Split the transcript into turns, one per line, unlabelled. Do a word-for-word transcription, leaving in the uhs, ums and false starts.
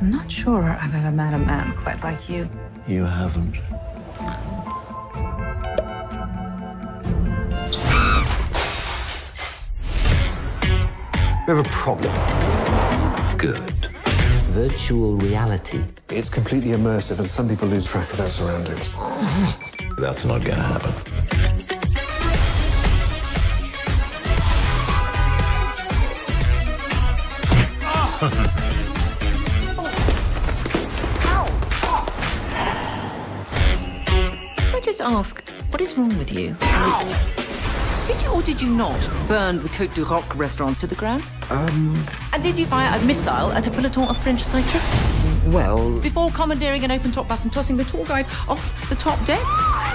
I'm not sure I've ever met a man quite like you.
You haven't.
We have a problem.
Good.
Virtual reality.
It's completely immersive and some people lose track of their surroundings.
That's not gonna happen.
Can I just ask, what is wrong with you? Ow. Did you or did you not burn the Côte du Roc restaurant to the ground?
Um...
And did you fire a missile at a peloton of French cyclists?
Well...
Before commandeering an open-top bus and tossing the tour guide off the top deck?